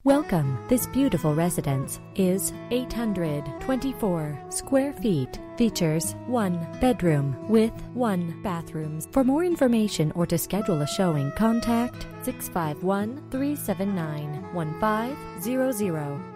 Welcome. This beautiful residence is 824 square feet. Features 1 bedroom with 1 bathroom. For more information or to schedule a showing, contact 651-379-1500.